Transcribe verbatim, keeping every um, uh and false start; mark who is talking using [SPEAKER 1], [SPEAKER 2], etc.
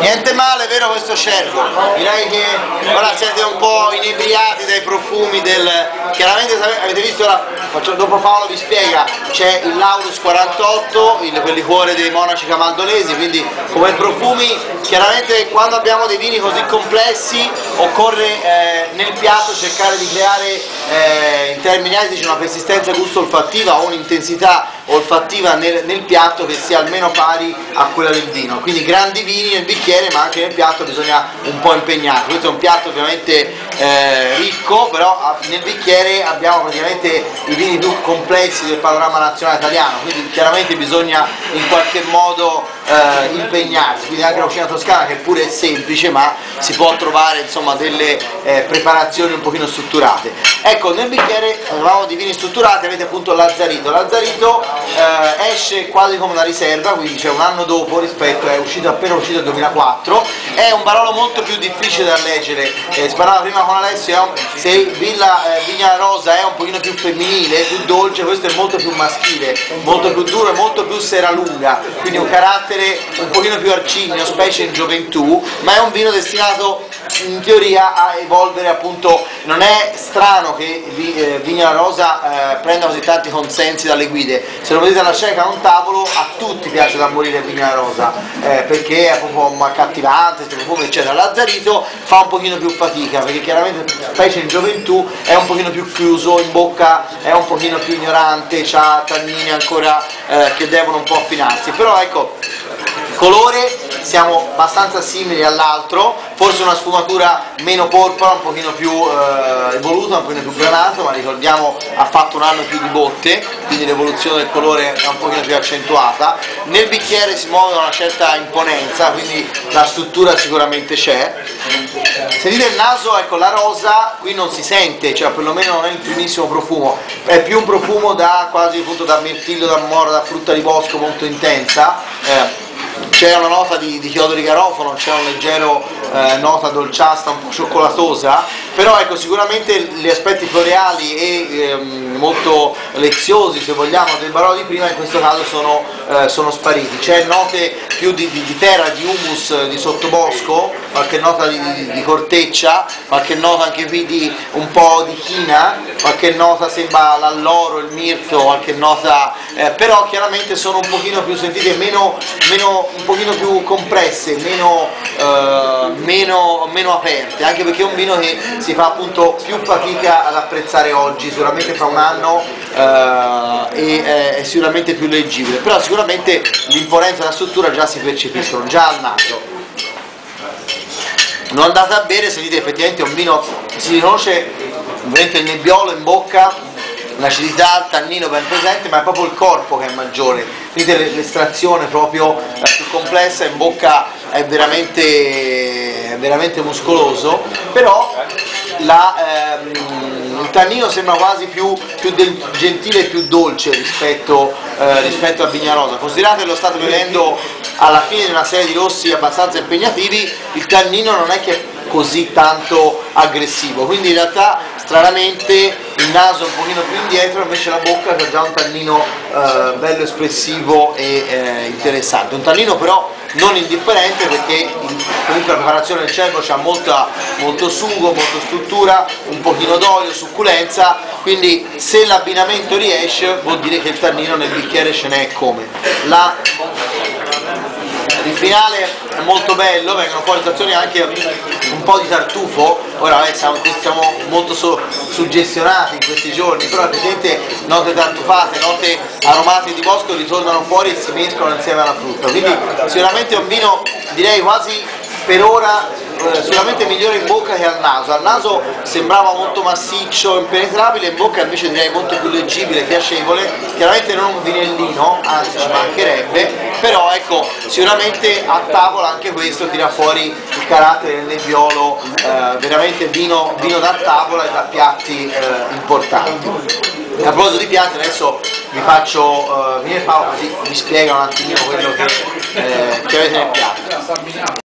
[SPEAKER 1] Niente male, vero questo cervo? Direi che ora siete un po' inebriati dai profumi del... Chiaramente avete visto, ora, dopo Paolo vi spiega, c'è il Laurus quarantotto, il, quel liquore dei monaci camaldolesi, quindi come profumi, chiaramente quando abbiamo dei vini così complessi occorre eh, nel piatto cercare di creare eh, in termini etici una persistenza gusto-olfattiva o un'intensità olfattiva nel, nel piatto che sia almeno pari a quella del vino. Quindi grandi vini nel bicchiere, ma anche nel piatto bisogna un po' impegnarsi. Questo è un piatto ovviamente eh, ricco, però nel bicchiere abbiamo praticamente i vini più complessi del panorama nazionale italiano, quindi chiaramente bisogna in qualche modo eh, impegnarsi. Quindi anche la cucina toscana, che pure è semplice, ma si può trovare insomma delle eh, preparazioni un pochino strutturate. Ecco, nel bicchiere avevamo di vini strutturati, avete appunto l'Azzarito. L'Azzarito eh, esce quasi come una riserva, quindi c'è un anno dopo rispetto, è uscito appena uscito nel duemilaquattro, è un Barolo molto più difficile da leggere. Eh, si parlava prima con Alessio, se Villa, eh, Vigna Rosa è un pochino più femminile, più dolce, questo è molto più maschile, molto più duro e molto più seralunga, quindi un carattere un pochino più arcigno, specie in gioventù, ma è un vino destinato in teoria a evolvere, appunto. Non è strano che eh, Vigna Rosa eh, prenda così tanti consensi dalle guide. Se lo vedete alla cieca a un tavolo, a tutti piace da morire Vigna Rosa, eh, perché è proprio accattivante, profumo eccetera. L'Azzarito fa un pochino più fatica, perché chiaramente specie in gioventù è un pochino più chiuso, in bocca è un pochino più ignorante, ha tannini ancora eh, che devono un po' affinarsi. Però ecco, colore siamo abbastanza simili all'altro, forse una sfumatura meno porpora, un pochino più eh, evoluta, un pochino più granato, ma ricordiamo ha fatto un anno più di botte, quindi l'evoluzione del colore è un pochino più accentuata. Nel bicchiere si muove una certa imponenza, quindi la struttura sicuramente c'è. Sentite il naso, ecco, la rosa qui non si sente, cioè perlomeno non è il primissimo profumo, è più un profumo da quasi appunto da mirtillo, da mora, da frutta di bosco molto intensa. Eh, c'è una nota di, di chiodo di garofano, c'è un leggero eh, nota dolciastra, un po' cioccolatosa, però ecco, sicuramente gli aspetti floreali e ehm, molto leziosi, se vogliamo, del Barolo di prima in questo caso sono, eh, sono spariti. C'è note più di, di, di terra, di humus, di sottobosco, qualche nota di, di, di corteccia, qualche nota anche qui di un po' di china, qualche nota sembra l'alloro, il mirto, qualche nota, eh, però chiaramente sono un pochino più sentite, meno, meno un pochino più compresse, meno, eh, meno, meno aperte, anche perché è un vino che si fa appunto più fatica ad apprezzare oggi, sicuramente fra un anno eh, e è, è sicuramente più leggibile, però sicuramente l'imponenza e la struttura già si percepiscono, già al naso. Non andate a bere, sentite effettivamente è un vino, si riconosce ovviamente il nebbiolo in bocca, l'acidità, il tannino ben presente, ma è proprio il corpo che è maggiore, quindi l'estrazione proprio più complessa, in bocca è veramente, è veramente muscoloso, però la, ehm, il tannino sembra quasi più, più del, gentile e più dolce rispetto, eh, rispetto a Vigna Rosa. Considerate che lo state bevendo alla fine di una serie di rossi abbastanza impegnativi, il tannino non è che è così tanto aggressivo, quindi in realtà stranamente il naso è un pochino più indietro, invece la bocca ha già un tannino eh, bello espressivo e eh, interessante, un tannino però non indifferente, perché il, comunque la preparazione del cervo ha molto sugo, molta struttura, un pochino d'olio, succulenza, quindi se l'abbinamento riesce vuol dire che il tannino nel bicchiere ce n'è come. La, il finale è molto bello, vengono fuori stazioni anche un po' di tartufo. Ora eh, siamo, siamo molto so, suggestionati in questi giorni, però effettivamente note tartufate, note aromatiche di bosco ritornano fuori e si mescolano insieme alla frutta, quindi sicuramente è un vino, direi quasi per ora eh, sicuramente migliore in bocca che al naso. Al naso sembrava molto massiccio, impenetrabile, in bocca invece direi molto più leggibile, piacevole, chiaramente non un vinellino, anzi ci mancherebbe, però ecco, sicuramente a tavola anche questo tira fuori il carattere del nebbiolo, eh, veramente vino, vino da tavola e da piatti eh, importanti. A proposito di piatti, adesso vi faccio uh, venire Paolo così vi spiega un attimino quello che, eh, che avete nel piatto.